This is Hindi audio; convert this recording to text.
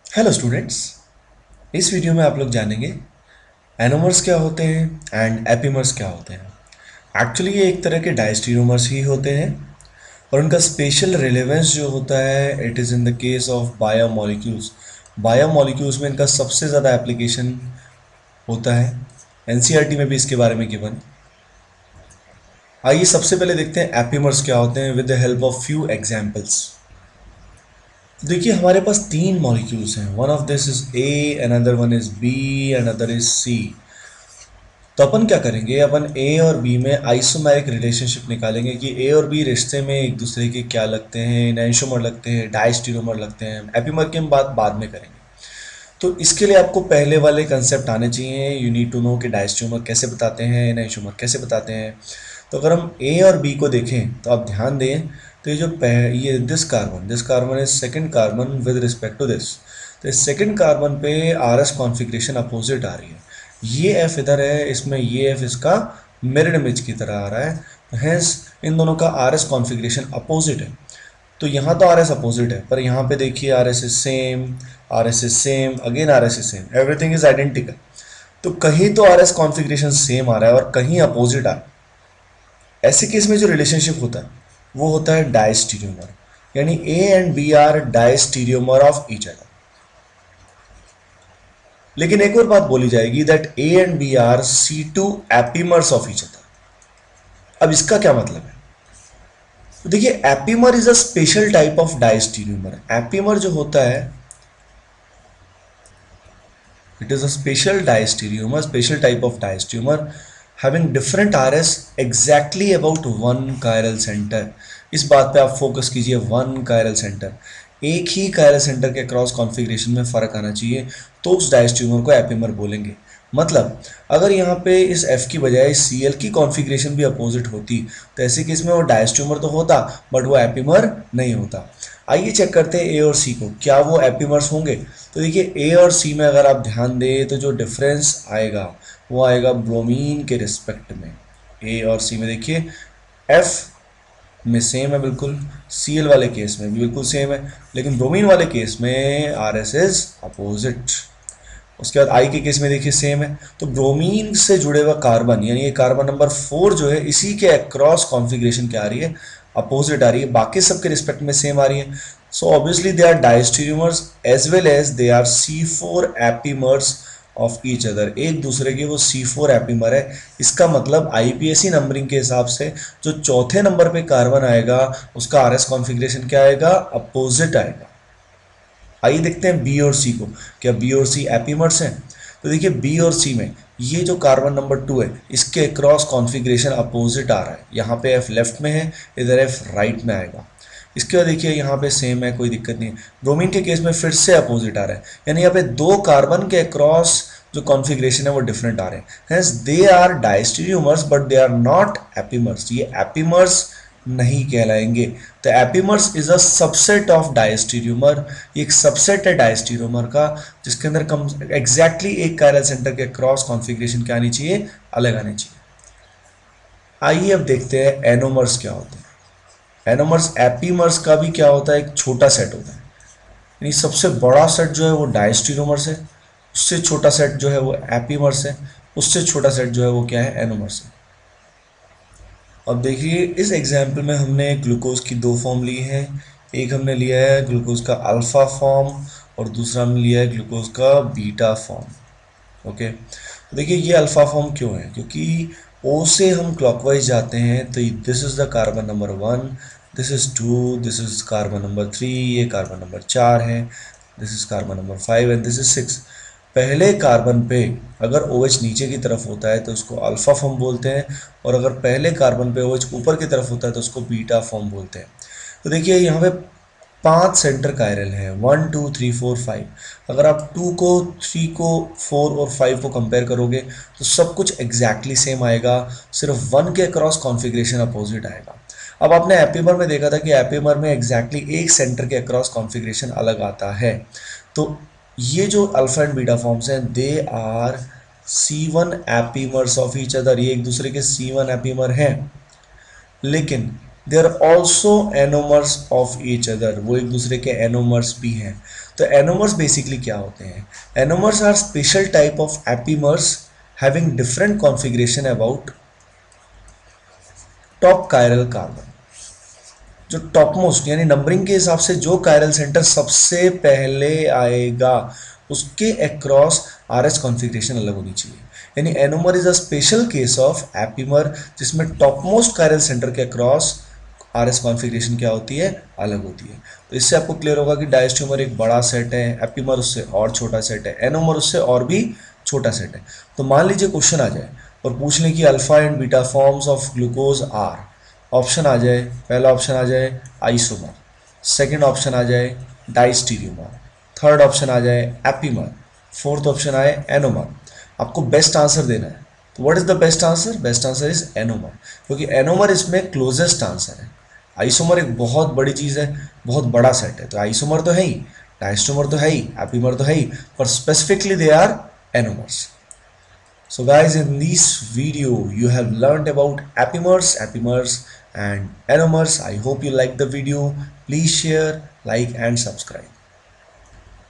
Hello students. इस वीडियो में आप लोग जानेंगे एनोमर्स क्या होते हैं एंड एपीमर्स क्या होते हैं। एक्चुअली ये एक तरह के डायस्टीरोमर्स ही होते हैं और उनका स्पेशल रिलेवेंस जो होता है it is in the case of biomolecules. Biomolecules में इनका सबसे ज़्यादा एप्लीकेशन होता है। एनसीईआरटी में भी इसके बारे में गिवन। आइए सबसे पहले देखते हैं एपीमर्स क्या होते हैं with the help of few examples. देखिए हमारे पास तीन मॉलिक्यूल्स हैं, one of this is A, another one is B, another is C. तो अपन क्या करेंगे, अपन ए और बी में आइसोमेरिक रिलेशनशिप निकालेंगे कि ए और बी रिश्ते में एक दूसरे के क्या लगते हैं, एनेंटियोमर लगते हैं, डायस्टीरोमर लगते हैं। एपीमर की हम बात बाद में करेंगे। तो इसके लिए आपको पहले वाले कंसेप्ट आने चाहिए। यू नीड टू नो कि डायस्टीरोमर कैसे बताते हैं, एनेंटियोमर कैसे बताते हैं। तो अगर हम ए और बी को देखें तो आप ध्यान दें, तो ये this carbon is second carbon with respect to this. तो इस सेकंड कार्बन पे आर एस कॉन्फ़िगरेशन अपोजिट आ रही है। ये एफ इधर है, इसमें ये एफ इसका मिरर इमेज की तरह आ रहा है। हेंस इन दोनों का आर एस कॉन्फ़िगरेशन अपोजिट है। तो यहाँ तो आर एस अपोजिट है, पर यहाँ पे देखिए R S is same, R S is same, again R S is same, everything is identical. तो कहीं तो आर एस कॉन्फ़िगरेशन सेम आ रहा है और कहीं अपोजिट आ रहा है। ऐसे केस में जो रिलेशनशिप होता है वो होता है डायस्टीरियोमर, यानी A and B are diastereomer of each other. लेकिन एक और बात बोली जाएगी that A and B are C two epimers of each other. अब इसका क्या मतलब है? तो देखिए epimer is a special type of diastereomer. Epimer जो होता है it is a special diastereomer, special type of diastereomer having different RS exactly about one chiral center। इस बात पे आप फोकस कीजिए, वन chiral center। एक ही chiral center के क्रॉस कॉन्फ़िगरेशन में फ़र्क आना चाहिए तो उस डायस्ट्यूमर को एपीमर बोलेंगे। मतलब अगर यहाँ पे इस F की बजाय Cl की कॉन्फ़िगरेशन भी अपोजिट होती तो ऐसे केस में वो डायस्ट्यूमर तो होता बट वो एपीमर नहीं होता। आइए चेक करते हैं ए और सी को, क्या वो एपीमर्स होंगे। तो देखिए ए और सी में अगर आप ध्यान दें तो जो डिफरेंस आएगा वो आएगा ब्रोमीन के रिस्पेक्ट में। ए और सी में देखिए एफ में सेम है बिल्कुल, सी एल वाले केस में भी बिल्कुल सेम है, लेकिन ब्रोमीन वाले केस में आर एस इज अपोजिट। उसके बाद आई के केस में देखिए सेम है। तो ब्रोमीन से जुड़े हुआ कार्बन यानी ये कार्बन नंबर 4 जो है इसी के अक्रॉस कॉन्फ़िगरेशन क्या आ रही है, अपोजिट आ रही है, बाकी सबके रिस्पेक्ट में सेम आ रही है। So obviously they are diastereomers as well as they are C4 epimers of each other. एक दूसरे के वो C4 एपीमर है। इसका मतलब आईपीएसी नंबरिंग के हिसाब से जो चौथे नंबर पे कार्बन आएगा उसका आरएस कॉन्फ़िगरेशन क्या आएगा, अपोजिट आएगा। आइए देखते हैं बी और सी को, क्या बी और सी एपीमर्स हैं। तो देखिए बी और सी में ये जो कार्बन नंबर 2 है इसके क्रॉस कॉन्फ़िगरेशन अपोजिट आ रहा है। यहाँ पे एफ लेफ्ट में है, इधर एफ राइट में आएगा। इसके बाद देखिए यहाँ पे सेम है, कोई दिक्कत नहीं है। ब्रोमीन के केस में फिर से अपोजिट आ रहा है, यानी यहाँ पे दो कार्बन के क्रॉस जो कॉन्फ़िगरेशन है वो डिफरेंट आ रहे हैं। Hence they are diastereomers but they are not epimers. ये एपीमर्स नहीं कहलाएंगे। तो epimers is a subset of diastereomer. ये एक सबसेट है डायस्टीरियोमर का जिसके अंदर कम एग्जैक्टली एक कायरल सेंटर के क्रॉस कॉन्फ़िगरेशन क्या आनी चाहिए, अलग आनी चाहिए। आइए अब देखते हैं एनोमर्स क्या होते हैं। एनोमर्स एपीमर्स का भी क्या होता है, एक छोटा सेट होता है। यानी सबसे बड़ा सेट जो है वो डायस्टीरियोमर्स है, उससे छोटा सेट जो है वो एपीमर्स है, उससे छोटा सेट जो है वो क्या है, एनोमर्स है। अब देखिए इस एग्जाम्पल में हमने ग्लूकोज की दो फॉर्म ली है। एक हमने लिया है ग्लूकोज का अल्फ़ा फॉर्म और दूसरा हमने लिया है ग्लूकोज का बीटा फॉर्म। ओके, तो देखिए ये अल्फ़ा फॉर्म क्यों है, क्योंकि ओ से हम क्लॉकवाइज जाते हैं तो this is the carbon number 1, this is 2, this is carbon number 3, ये कार्बन नंबर 4 है, this is carbon number 5 and this is 6। पहले कार्बन पे अगर OH नीचे की तरफ होता है तो उसको अल्फ़ा फॉर्म बोलते हैं, और अगर पहले कार्बन पे OH ऊपर की तरफ होता है तो उसको बीटा फॉर्म बोलते हैं। तो देखिए यहाँ पे 5 सेंटर कायरल है, 1 2 3 4 5। अगर आप 2 को 3 को 4 और 5 को कंपेयर करोगे तो सब कुछ एग्जैक्टली सेम आएगा, सिर्फ 1 के क्रॉस कॉन्फ़िगरेशन अपोजिट आएगा। अब आपने एपीमर में देखा था कि एपीमर में एग्जैक्टली एक सेंटर के अक्रॉस कॉन्फ़िगरेशन अलग आता है। तो ये जो अल्फा एंड बीटा फॉर्म्स हैं they are C1 epimers of each other. ये एक दूसरे के C1 एपीमर हैं, लेकिन they are also anomers of each other, वो एक दूसरे के एनोमर्स भी हैं। तो एनोमर्स बेसिकली क्या होते हैं? Anomers are special type of epimers having different configuration about top chiral carbon. जो टॉप मोस्ट यानी नंबरिंग के हिसाब से जो कायरल सेंटर सबसे पहले आएगा उसके अक्रॉस आर एस कॉन्फ़िगरेशन अलग होनी चाहिए। यानी anomer is a special case of epimer जिसमें टॉप मोस्ट कायरल सेंटर के अक्रॉस आर एस कॉन्फ़िगरेशन क्या होती है? अलग होती है। तो इससे आपको क्लियर होगा कि डायस्ट्रोमर एक बड़ा सेट है, एपीमर उससे और छोटा सेट है, एनोमर उससे और भी छोटा सेट है। तो मान लीजिए क्वेश्चन आ जाए और पूछ लें कि alpha and beta forms of glucose are. Option आ जाए, पहला ऑप्शन आ जाए आइसोमर, सेकंड ऑप्शन आ जाए डाइस्टीरियोमर, थर्ड ऑप्शन आ जाए एपीमर, फोर्थ ऑप्शन आए एनोमर। आपको बेस्ट आंसर देना है। तो what is the best answer? Best answer is anomer, क्योंकि एनोमर इसमें क्लोजेस्ट आंसर है। आइसोमर एक बहुत बड़ी चीज़ है, बहुत बड़ा सेट है, तो आइसोमर तो है ही, डायस्टोमर तो है ही, एपीमर तो है ही, पर specifically they are anomers. So guys, in this video you have learned about epimers and anomers. I hope you like the video. Please share, like and subscribe.